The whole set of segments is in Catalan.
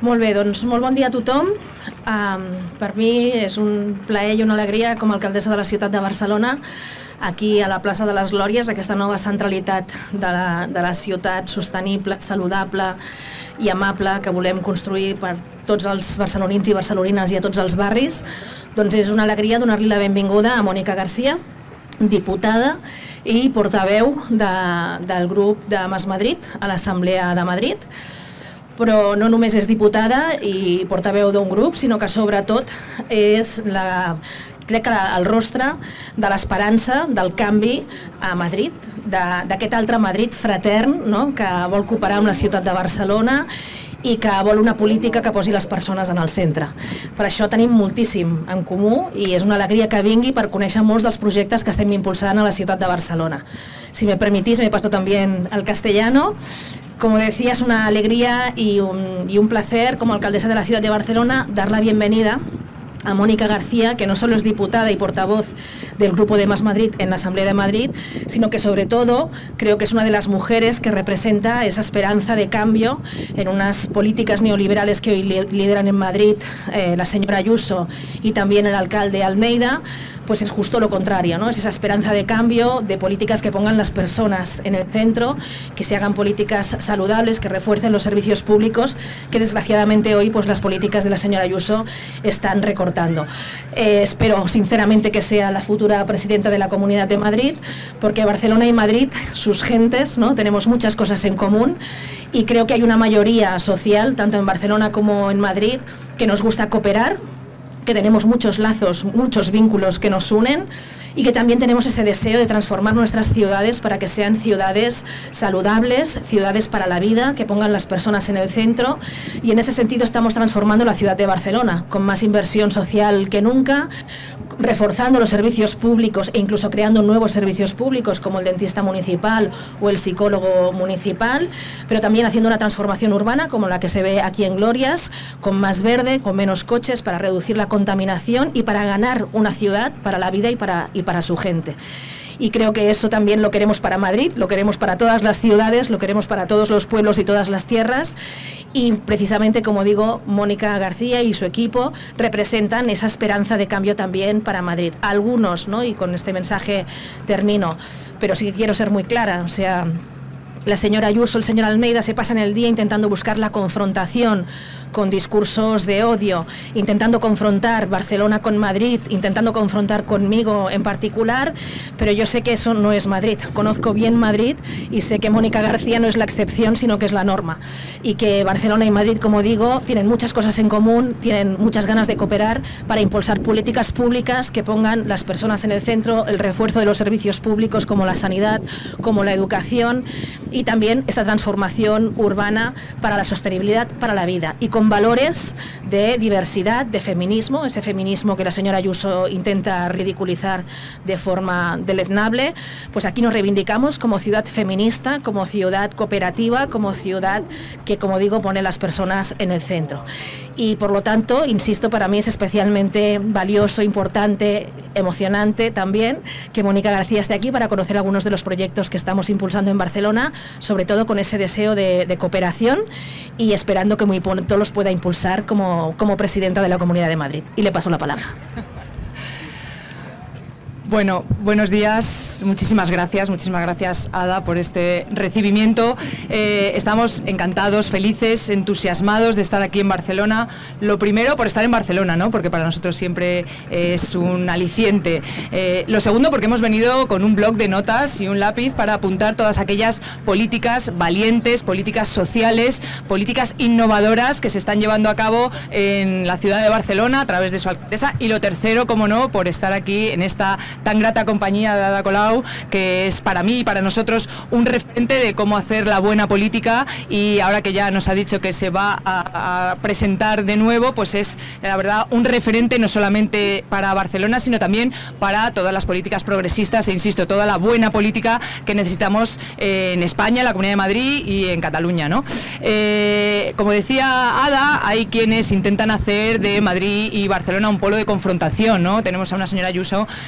Molt bé, doncs molt bon dia a tothom. Per mi és un plaer i una alegria com a alcaldessa de la ciutat de Barcelona, aquí a la plaça de les Glòries, aquesta nova centralitat de la ciutat sostenible, saludable i amable que volem construir per tots els barcelonins i barcelonines i a tots els barris. Doncs és una alegria donar-li la benvinguda a Mònica García, diputada i portaveu del grup de Mas Madrid a l'Assemblea de Madrid. Però no només és diputada i portaveu d'un grup, sinó que sobretot és crec que el rostre de l'esperança, del canvi a Madrid, d'aquest altre Madrid fratern, no?, que vol cooperar amb la ciutat de Barcelona i que vol una política que posi les persones en el centre. Per això tenim moltíssim en comú i és una alegria que vingui per conèixer molts dels projectes que estem impulsant a la ciutat de Barcelona. Si me permitís, me paso también al castellano. Como decía, es una alegría y un placer como alcaldesa de la ciudad de Barcelona dar la bienvenida a Mónica García, que no solo es diputada y portavoz del Grupo de Más Madrid en la Asamblea de Madrid, sino que sobre todo creo que es una de las mujeres que representa esa esperanza de cambio en unas políticas neoliberales que hoy lideran en Madrid la señora Ayuso y también el alcalde Almeida. Pues es justo lo contrario, ¿no? Es esa esperanza de cambio, de políticas que pongan las personas en el centro, que se hagan políticas saludables, que refuercen los servicios públicos, que desgraciadamente hoy pues las políticas de la señora Ayuso están recortando. Espero sinceramente que sea la futura presidenta de la Comunidad de Madrid, porque Barcelona y Madrid, sus gentes, ¿no?, tenemos muchas cosas en común y creo que hay una mayoría social, tanto en Barcelona como en Madrid, que nos gusta cooperar, que tenemos muchos lazos, muchos vínculos que nos unen y que también tenemos ese deseo de transformar nuestras ciudades para que sean ciudades saludables, ciudades para la vida, que pongan las personas en el centro, y en ese sentido estamos transformando la ciudad de Barcelona con más inversión social que nunca, reforzando los servicios públicos e incluso creando nuevos servicios públicos como el dentista municipal o el psicólogo municipal, pero también haciendo una transformación urbana como la que se ve aquí en Glorias, con más verde, con menos coches para reducir la contaminación y para ganar una ciudad para la vida y para su gente. Y creo que eso también lo queremos para Madrid, lo queremos para todas las ciudades, lo queremos para todos los pueblos y todas las tierras. Y precisamente, como digo, Mónica García y su equipo representan esa esperanza de cambio también para Madrid. Algunos, ¿no?, y con este mensaje termino, pero sí que quiero ser muy clara, o sea, la señora Ayuso, el señor Almeida se pasan el día intentando buscar la confrontación con discursos de odio, intentando confrontar Barcelona con Madrid, intentando confrontar conmigo en particular, pero yo sé que eso no es Madrid. Conozco bien Madrid y sé que Mónica García no es la excepción, sino que es la norma. Y que Barcelona y Madrid, como digo, tienen muchas cosas en común, tienen muchas ganas de cooperar para impulsar políticas públicas que pongan las personas en el centro, el refuerzo de los servicios públicos como la sanidad, como la educación, y también esta transformación urbana para la sostenibilidad, para la vida, y con valores de diversidad, de feminismo, ese feminismo que la señora Ayuso intenta ridiculizar de forma deleznable. Pues aquí nos reivindicamos como ciudad feminista, como ciudad cooperativa, como ciudad que, como digo, pone las personas en el centro. Y por lo tanto, insisto, para mí es especialmente valioso, importante, emocionante también que Mónica García esté aquí para conocer algunos de los proyectos que estamos impulsando en Barcelona, sobre todo con ese deseo de cooperación y esperando que muy pronto los pueda impulsar como presidenta de la Comunidad de Madrid. Y le paso la palabra. Bueno, buenos días, muchísimas gracias Ada por este recibimiento. Estamos encantados, felices, entusiasmados de estar aquí en Barcelona. Lo primero por estar en Barcelona, ¿no?, porque para nosotros siempre es un aliciente. Lo segundo porque hemos venido con un bloc de notas y un lápiz para apuntar todas aquellas políticas valientes, políticas sociales, políticas innovadoras que se están llevando a cabo en la ciudad de Barcelona a través de su alcaldesa. Y lo tercero, como no, por estar aquí en esta tan grata compañía de Ada Colau, que es para mí y para nosotros un referente de cómo hacer la buena política, y ahora que ya nos ha dicho que se va a presentar de nuevo, pues es la verdad un referente no solamente para Barcelona, sino también para todas las políticas progresistas e insisto, toda la buena política que necesitamos en España, en la Comunidad de Madrid y en Cataluña, ¿no? Como decía Ada, hay quienes intentan hacer de Madrid y Barcelona un polo de confrontación, ¿no? Tenemos a una señora Ayuso que pone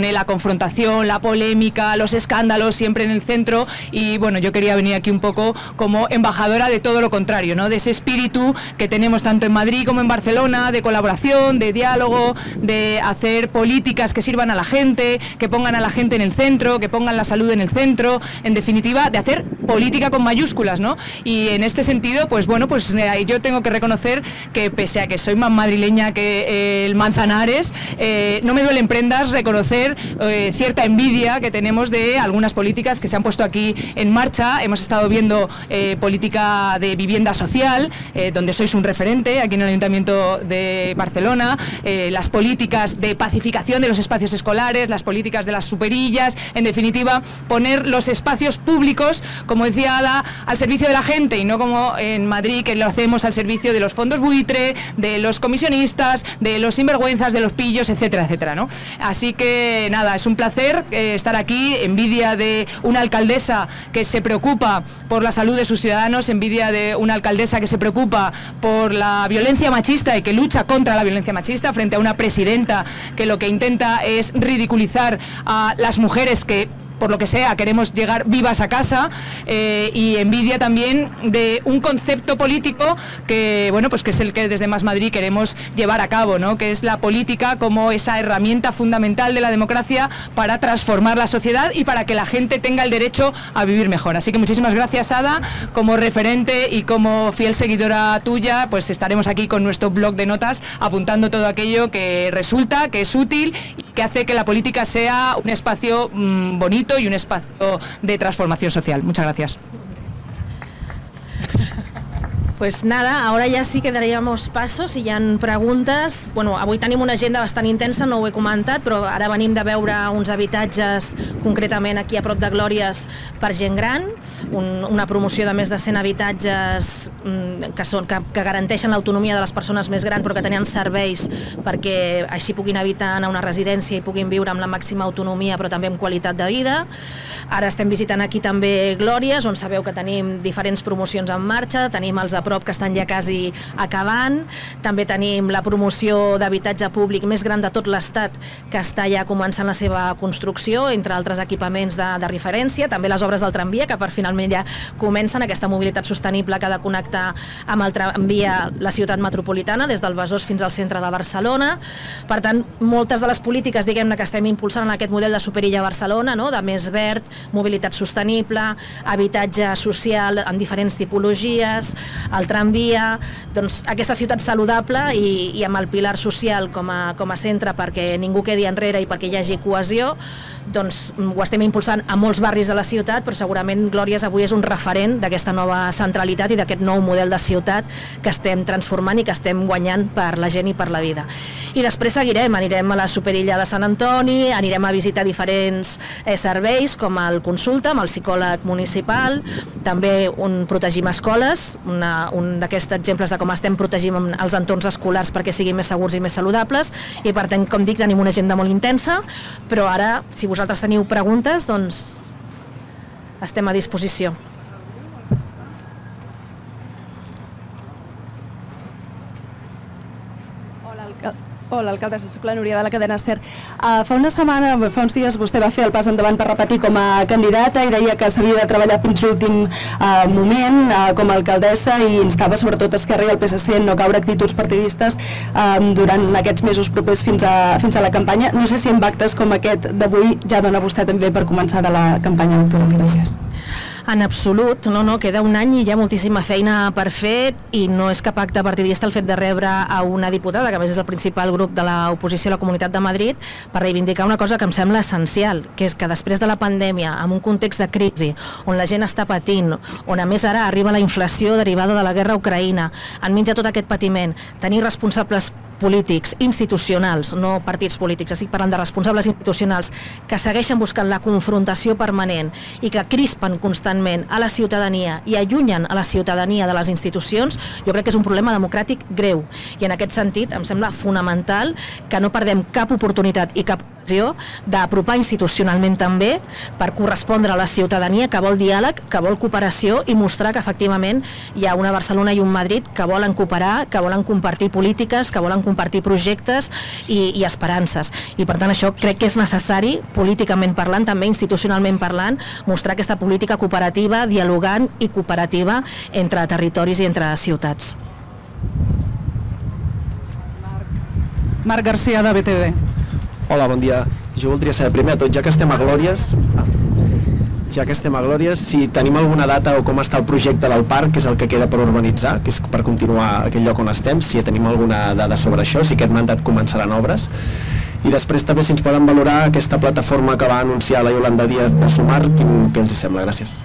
pone la confrontación, la polémica, los escándalos siempre en el centro, y bueno, yo quería venir aquí un poco como embajadora de todo lo contrario, ¿no? De ese espíritu que tenemos tanto en Madrid como en Barcelona, de colaboración, de diálogo, de hacer políticas que sirvan a la gente, que pongan a la gente en el centro, que pongan la salud en el centro, en definitiva, de hacer política con mayúsculas, ¿no? Y en este sentido, pues bueno, pues yo tengo que reconocer que pese a que soy más madrileña que el Manzanares, no me duelen prendas reconocer cierta envidia que tenemos de algunas políticas que se han puesto aquí en marcha. Hemos estado viendo política de vivienda social, donde sois un referente aquí en el Ayuntamiento de Barcelona, las políticas de pacificación de los espacios escolares, las políticas de las superillas, en definitiva, poner los espacios públicos, como decía Ada, al servicio de la gente y no como en Madrid, que lo hacemos al servicio de los fondos buitre, de los comisionistas, de los sinvergüenzas, de los pillos, etcétera, etcétera, ¿no? Así que nada, es un placer estar aquí, envidia de una alcaldesa que se preocupa por la salud de sus ciudadanos, envidia de una alcaldesa que se preocupa por la violencia machista y que lucha contra la violencia machista, frente a una presidenta que lo que intenta es ridiculizar a las mujeres que, por lo que sea, queremos llegar vivas a casa, y envidia también de un concepto político que, bueno, pues que es el que desde Más Madrid queremos llevar a cabo, ¿no? Que es la política como esa herramienta fundamental de la democracia para transformar la sociedad y para que la gente tenga el derecho a vivir mejor. Así que muchísimas gracias, Ada, como referente y como fiel seguidora tuya, pues estaremos aquí con nuestro blog de notas apuntando todo aquello que resulta, que es útil y que hace que la política sea un espacio bonito y un espacio de transformación social. Muchas gracias. Pues nada, ara ja sí que daríamos passos, si hi ha preguntes. Bueno, avui tenim una agenda bastant intensa, no ho he comentat, però ara venim de veure uns habitatges, concretament aquí a prop de Glòries, per gent gran, una promoció de més de 100 habitatges que garanteixen l'autonomia de les persones més grans, però que tenen serveis perquè així puguin habitar en una residència i puguin viure amb la màxima autonomia, però també amb qualitat de vida. Ara estem visitant aquí també Glòries, on sabeu que tenim diferents promocions en marxa, tenim els a prop que estan ja quasi acabant, també tenim la promoció d'habitatge públic més gran de tot l'Estat que està ja començant la seva construcció, entre altres equipaments de referència, també les obres del tramvia que per finalment ja comencen, aquesta mobilitat sostenible que ha de connectar amb el tramvia la ciutat metropolitana des del Besòs fins al centre de Barcelona. Per tant, moltes de les polítiques, diguem-ne, que estem impulsant en aquest model de superilla a Barcelona, no? De més verd, mobilitat sostenible, habitatge social en diferents tipologies, el tramvia, doncs aquesta ciutat saludable i amb el pilar social com a centre perquè ningú quedi enrere i perquè hi hagi cohesió, doncs ho estem impulsant a molts barris de la ciutat, però segurament Glòries avui és un referent d'aquesta nova centralitat i d'aquest nou model de ciutat que estem transformant i que estem guanyant per la gent i per la vida. I després seguirem, anirem a la superilla de Sant Antoni, anirem a visitar diferents serveis com el Consulta, amb el psicòleg municipal, també on protegim escoles, un d'aquests exemples de com estem protegint els entorns escolars perquè siguin més segurs i més saludables, i per tant, com dic, tenim una agenda molt intensa, però ara, si vosaltres teniu preguntes, doncs estem a disposició. Hola, alcaldessa, soc la Núria de la cadena SER. Fa una setmana, fa uns dies, vostè va fer el pas endavant per repetir com a candidata i deia que s'havia de treballar fins l'últim moment com a alcaldessa i instava sobretot Esquerra i el PSC en no caure actituds partidistes durant aquests mesos propers fins a la campanya. No sé si amb actes com aquest d'avui ja dona vostè també per començar de la campanya electoral. Gràcies. En absolut, no, queda un any i hi ha moltíssima feina per fer i no és cap acte partidista el fet de rebre a una diputada, que a més és el principal grup de l'oposició a la Comunitat de Madrid, per reivindicar una cosa que em sembla essencial, que és que després de la pandèmia, en un context de crisi, on la gent està patint, on a més ara arriba la inflació derivada de la guerra a Ucraïna, enmig de tot aquest patiment, tenir responsables polítics, institucionals, no partits polítics, estic parlant de responsables institucionals que segueixen buscant la confrontació permanent i que crispen constantment a la ciutadania i allunyen a la ciutadania de les institucions, jo crec que és un problema democràtic greu. I en aquest sentit em sembla fonamental que no perdem cap oportunitat i cap ocasió d'apropar institucionalment també per correspondre a la ciutadania que vol diàleg, que vol cooperació i mostrar que efectivament hi ha una Barcelona i un Madrid que volen cooperar, que volen compartir polítiques, que volen compartir projectes i esperances. I per tant això crec que és necessari, políticament parlant, també institucionalment parlant, mostrar aquesta política cooperativa, dialogant i cooperativa entre territoris i entre ciutats. Marc Garcia, de BTV. Hola, bon dia. Jo voldria saber, primer de tot, ja que estem a Glòries, si tenim alguna data o com està el projecte del parc, que és el que queda per urbanitzar, que és per continuar aquell lloc on estem, si tenim alguna dada sobre això, si aquest mandat començaran obres. I després també si ens poden valorar aquesta plataforma que va anunciar la Yolanda Díaz de Sumar, què els sembla? Gràcies.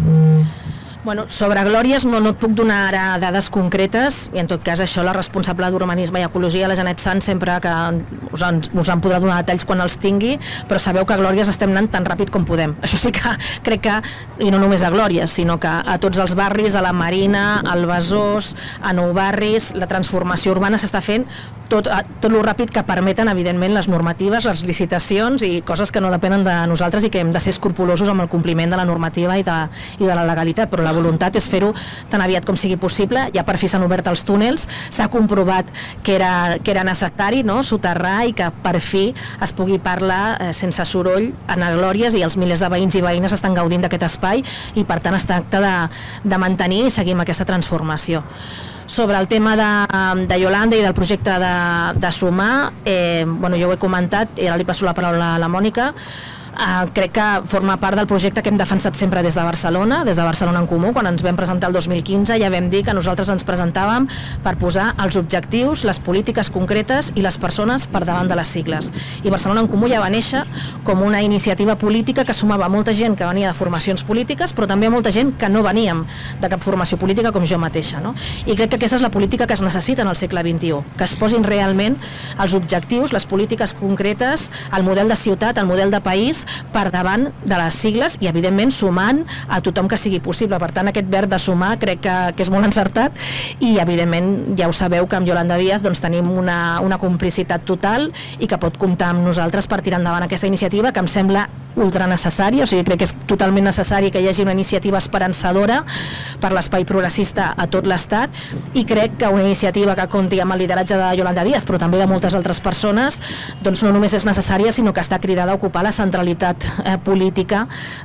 Bueno, sobre Glòries no et puc donar ara dades concretes, i en tot cas això la responsable d'Urbanisme i Ecologia, la Janet Sanz, sempre que us en podrà donar detalls quan els tingui, però sabeu que a Glòries estem anant tan ràpid com podem. Això sí que crec que, i no només a Glòries, sinó que a tots els barris, a la Marina, al Besòs, a Nou Barris, la transformació urbana s'està fent tot el ràpid que permeten, evidentment, les normatives, les licitacions i coses que no depenen de nosaltres i que hem de ser escrupulosos amb el compliment de la normativa i de la legalitat, però la voluntat és fer-ho tan aviat com sigui possible. Ja per fi s'han obert els túnels, s'ha comprovat que era necessari soterrar i que per fi es pugui parlar sense soroll en Glòries, i els milers de veïns i veïnes estan gaudint d'aquest espai i per tant es tracta de mantenir i seguir amb aquesta transformació. Sobre el tema de Yolanda i del projecte de Sumar, jo ho he comentat i ara li passo la paraula a la Mònica. Crec que forma part del projecte que hem defensat sempre des de Barcelona en Comú. Quan ens vam presentar el 2015 ja vam dir que nosaltres ens presentàvem per posar els objectius, les polítiques concretes i les persones per davant de les sigles. I Barcelona en Comú ja va néixer com una iniciativa política que sumava molta gent que venia de formacions polítiques, però també molta gent que no veníem de cap formació política com jo mateixa. I crec que aquesta és la política que es necessita en el segle XXI, que es posin realment els objectius, les polítiques concretes, el model de ciutat, el model de país, per davant de les sigles i, evidentment, sumant a tothom que sigui possible. Per tant, aquest verb de sumar crec que és molt encertat i, evidentment, ja ho sabeu que amb Yolanda Díaz tenim una complicitat total i que pot comptar amb nosaltres per tirar endavant aquesta iniciativa, que em sembla ultra necessària. O sigui, crec que és totalment necessari que hi hagi una iniciativa esperançadora per l'espai progressista a tot l'Estat, i crec que una iniciativa que compti amb el lideratge de Yolanda Díaz, però també de moltes altres persones, no només és necessària, sinó que està cridada a ocupar la centralitat política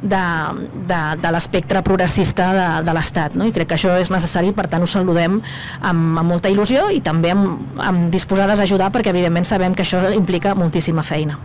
de l'espectre progressista de l'Estat, i crec que això és necessari. Per tant, ho saludem amb molta il·lusió i també amb disposades a ajudar, perquè evidentment sabem que això implica moltíssima feina.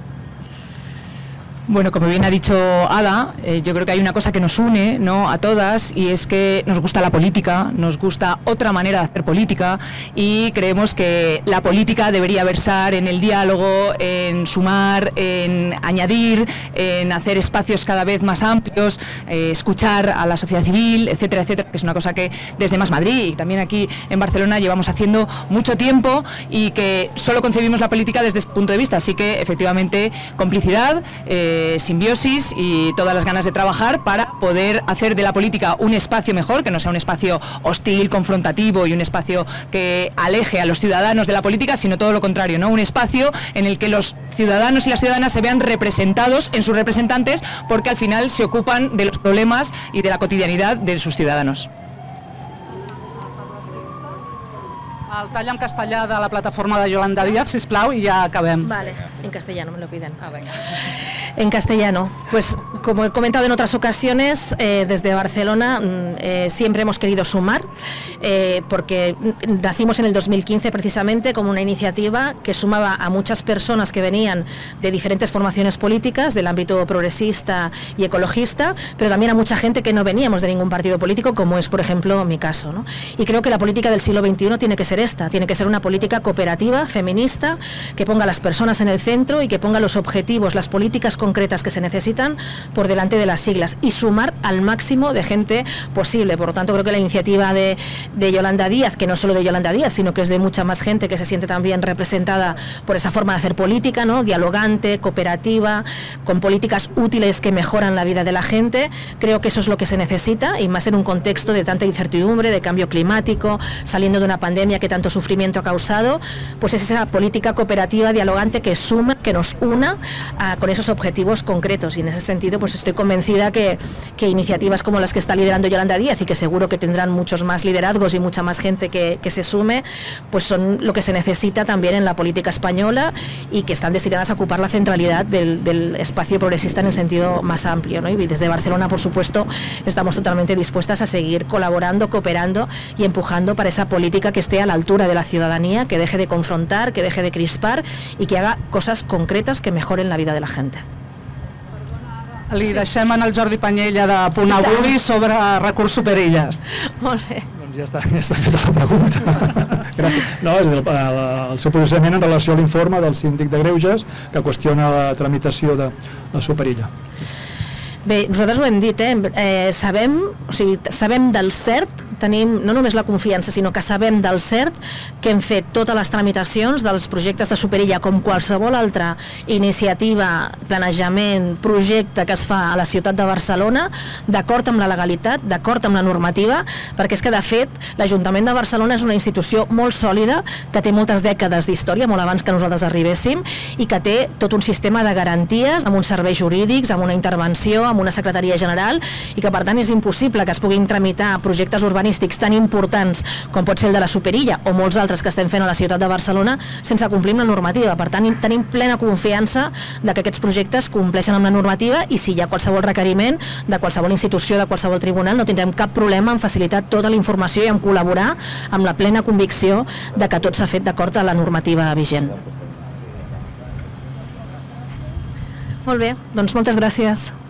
Bueno, como bien ha dicho Ada, yo creo que hay una cosa que nos une, ¿no?, a todas, y es que nos gusta la política, nos gusta otra manera de hacer política, y creemos que la política debería versar en el diálogo, en sumar, en añadir, en hacer espacios cada vez más amplios, escuchar a la sociedad civil, etcétera, etcétera, que es una cosa que desde Más Madrid y también aquí en Barcelona llevamos haciendo mucho tiempo y que solo concebimos la política desde ese punto de vista. Así que, efectivamente, complicidad, simbiosis y todas las ganas de trabajar para poder hacer de la política un espacio mejor, que no sea un espacio hostil, confrontativo y un espacio que aleje a los ciudadanos de la política, sino todo lo contrario, ¿no? Un espacio en el que los ciudadanos y las ciudadanas se vean representados en sus representantes, porque al final se ocupan de los problemas y de la cotidianidad de sus ciudadanos. El tall en castellà de la plataforma de Yolanda Díaz, sisplau, y ya acabem. Vale, en castellano me lo piden. Venga. En castellano, pues como he comentado en otras ocasiones, desde Barcelona siempre hemos querido sumar, porque nacimos en el 2015 precisamente como una iniciativa que sumaba a muchas personas que venían de diferentes formaciones políticas, del ámbito progresista y ecologista, pero también a mucha gente que no veníamos de ningún partido político, como es, por ejemplo, mi caso, ¿no? Y creo que la política del siglo XXI tiene que ser esta, tiene que ser una política cooperativa, feminista, que ponga a las personas en el centro y que ponga los objetivos, las políticas concretas que se necesitan por delante de las siglas, y sumar al máximo de gente posible. Por lo tanto, creo que la iniciativa de Yolanda Díaz, que no solo de Yolanda Díaz, sino que es de mucha más gente que se siente también representada por esa forma de hacer política, ¿no?, dialogante, cooperativa, con políticas útiles que mejoran la vida de la gente, creo que eso es lo que se necesita, y más en un contexto de tanta incertidumbre, de cambio climático, saliendo de una pandemia que tanto sufrimiento ha causado. Pues es esa política cooperativa, dialogante, que suma, que nos una con esos objetivos objetivos concretos, y en ese sentido pues estoy convencida que iniciativas como las que está liderando Yolanda Díaz, y que seguro que tendrán muchos más liderazgos y mucha más gente que se sume, pues son lo que se necesita también en la política española, y que están destinadas a ocupar la centralidad del espacio progresista en el sentido más amplio, ¿no? Y desde Barcelona, por supuesto, estamos totalmente dispuestas a seguir colaborando, cooperando y empujando para esa política que esté a la altura de la ciudadanía, que deje de confrontar, que deje de crispar y que haga cosas concretas que mejoren la vida de la gente. Li deixem en el Jordi Panyella de Punt Avui sobre recurs Superilles. Molt bé. Doncs ja està feta la pregunta. Gràcies. No, és el seu posicionament en relació a l'informe del síndic de Greuges que qüestiona la tramitació de la Superilla. Bé, nosaltres ho hem dit, sabem del cert, tenim no només la confiança, sinó que sabem del cert que hem fet totes les tramitacions dels projectes de Superilla, com qualsevol altra iniciativa, planejament, projecte que es fa a la ciutat de Barcelona, d'acord amb la legalitat, d'acord amb la normativa, perquè és que, de fet, l'Ajuntament de Barcelona és una institució molt sòlida, que té moltes dècades d'història, molt abans que nosaltres arribéssim, i que té tot un sistema de garanties, amb uns serveis jurídics, amb una intervenció, amb una secretaria general, i que, per tant, és impossible que es puguin tramitar projectes urbanístics tan importants com pot ser el de la Superilla o molts altres que estem fent a la ciutat de Barcelona sense complir amb la normativa. Per tant, tenim plena confiança de que aquests projectes compleixen amb la normativa, i si hi ha qualsevol requeriment de qualsevol institució, de qualsevol tribunal, no tindrem cap problema en facilitar tota la informació i en col·laborar amb la plena convicció de que tot s'ha fet d'acord a la normativa vigent. Molt bé, doncs moltes gràcies.